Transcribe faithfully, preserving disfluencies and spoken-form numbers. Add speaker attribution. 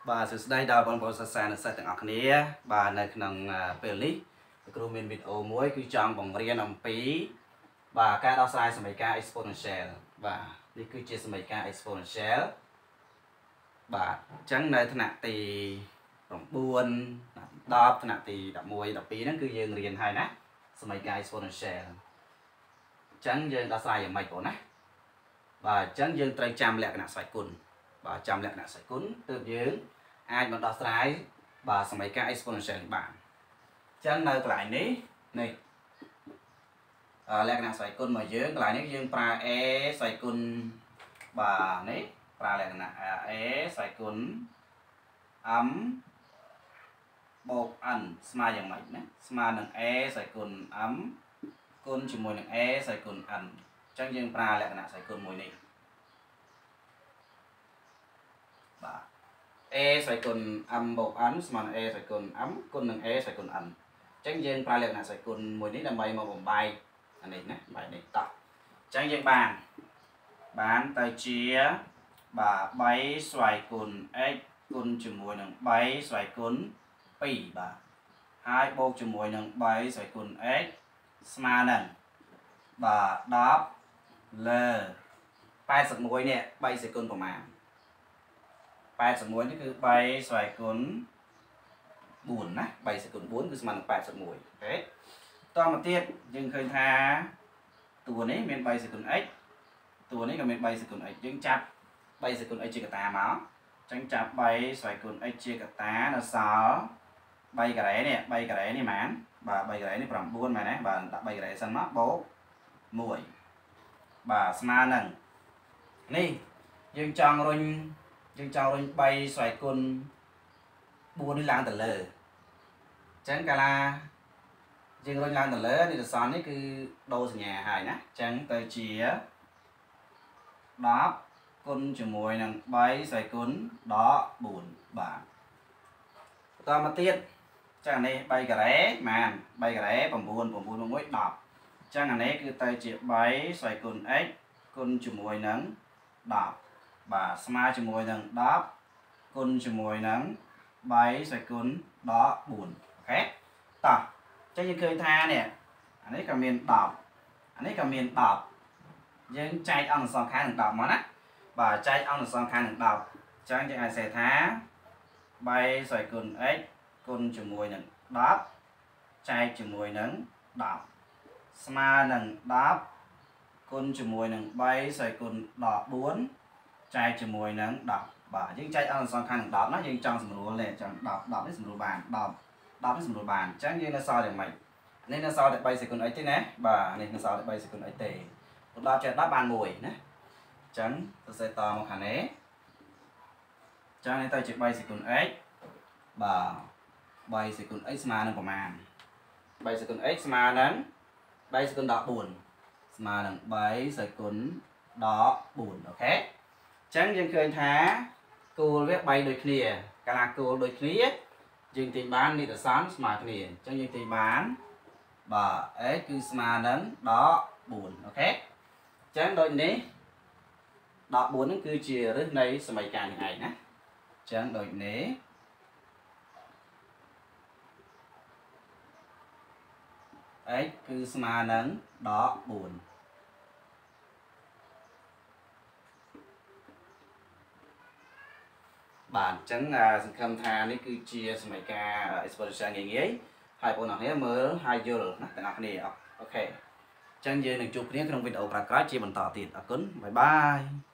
Speaker 1: Bà sự đây đào bằng bộ xa nó sẽ tặng ọc nia bà này nâng bề lý Cô mình video muối cứ chọn bằng riêng nằm phí bà ca đào sai sẵn mấy ca exponential và đi cứ chia sẵn mấy ca exponential bà chẳng nơi thân nạ tì bằng buôn đọc thân nạ tì đọc muối đọc phí nó cứ dương riêng hai nát sẵn mấy ca exponential chẳng dương đào sai ở mấy cổ nát và chẳng dương trời trăm lẹ nạ xoay cùn và trăm lẹ nạ xoay cùn tự dương ai mà đọc sai và sẵn mấy ca exponential bạn chẳng nơi lại ní này lẹ nạ xoay cùn mà dương lại ní dương pra e xoay cùn bà ní pra lẹ nạ e xoay cùn ấm bột ăn smaយ៉ាងម៉េចណាស្មើនឹង e ใส่គុណ m គុណជាមួយនឹង e ใส่គុណ n អញ្ចឹងយើងប្រើលក្ខណៈใส่គុណមួយនេះបាទ e ใส่គុណ m បូក n ស្មើនឹង e ใส่គុណ m គុណនឹង e ใส่គុណ n អញ្ចឹងយើងប្រើលក្ខណៈใส่គុណមួយនេះដើម្បីមកបំបែកអានេះណាបែកនេះតោះអញ្ចឹងយើងបានបានទៅជាបាទបីស្វ័យគុណ x គុណជាមួយនឹងបីស្វ័យគុណពីរបាទហើយបូកជាមួយនឹងបីស្វ័យគុណ x ស្មើនឹងបាទដប់លើแปดสิบเอ็ดនេះបីស្វ័យគុណប្រមាណแปดสิบเอ็ดនេះគឺបីស្វ័យគុណបួនណាបីស្វ័យគុណបួនគឺស្មើនឹងแปดสิบเอ็ดអូខេតមកទៀតយើងឃើញថាតួនេះមានបីស្វ័យគុណ x តួនេះក៏មានបីស្វ័យគុណ x យើងចាប់បីស្វ័យគុណ x ជាកតាមកចឹងចាប់បីស្វ័យគុណ x ជាកតានៅសល់បីការ៉េនេះបីការ៉េនេះហ្មងបាទបីការ៉េនេះប្រាំបួនមែនទេបាទដាក់បីការ៉េសិនមកបូកមួយបាទស្មើនឹងនេះយើងចង់រុញយើងចង់រុញបីស្វ័យគុណបួននេះឡើងទៅលើចឹងកាលាយើងរុញឡើងទៅលើនេះទៅសល់នេះគឺដូរសញ្ញាហើយណាចឹងទៅជាដប់គុណជាមួយនឹងបីស្វ័យគុណដកបួនបាទបន្តមកទៀតចឹងអានេះបីការ៉េម៉ានបីការ៉េ9 9 មួយដប់ចឹងអានេះគឺទៅជាបីស្វ័យគុណ x គុណជាមួយនឹងដប់បាទស្មើជាមួយនឹងដប់គុណជាមួយនឹងបីស្វ័យគុណដកបួនអូខេតោះចឹងយើងឃើញថានេះអានេះក៏មានដប់អានេះក៏មានដប់យើងចែកអង្គសងខាងនឹងដប់មកណាបាទចែកអង្គសងខាងនឹងដប់ចឹងយើងអាចសេថាបីស្វ័យគុណ x គុណជាមួយនឹងដប់ចែកជាមួយនឹងដប់ស្មើនឹងដប់គុណជាមួយនឹងបីស្វ័យគុណដកបួនចែកជាមួយនឹងដប់បាទយើងចែកអង្គសងខាងនឹងដប់ណាយើងចង់សម្រួលទេចង់ដប់ដប់នេះសម្រួលបានដប់ដប់នេះសម្រួលបានអញ្ចឹងយើងនៅសល់យ៉ាងម៉េចនេះនៅសល់តែបីស្វ័យគុណ x ទេណាបាទនេះនៅសល់តែបីស្វ័យគុណ x ទេដល់ចែកដប់បានមួយណាអញ្ចឹងសរសេរតមកខាងនេះអញ្ចឹងនេះទៅជាបីស្វ័យគុណ x បាទបីស្វ័យគុណ x ស្មើនឹងប្រមាណបីស្វ័យគុណ x ស្មើនឹងបីស្វ័យគុណដកបួនស្មើនឹងបីស្វ័យគុណដកបួនអូខេអញ្ចឹងយើងឃើញថាគោលវាបីដូចគ្នាកាលណាគោលដូចគ្នាយើងទាញបាននីតសន្នស្មើគ្នាអញ្ចឹងយើងទាញបានបាទ x គឺស្មើនឹងដកបួនអូខេអញ្ចឹងដូចនេះដកបួនហ្នឹងគឺជាឫសនៃសមីការនេះឯងណាអញ្ចឹងដូចនេះx គឺស្មើនឹងដកបួនបាទអញ្ចឹងសង្ឃឹមថានេះគឺជាសមីការ exponential ងាយងាយហើយបងប្អូនអរគ្នាមើលហើយយល់ណាទាំងអស់គ្នាអូខេអញ្ចឹងយើងនឹងជួបគ្នាក្នុងវីដេអូក្រោយៗជាបន្តទៀតអរគុណបាយបាយ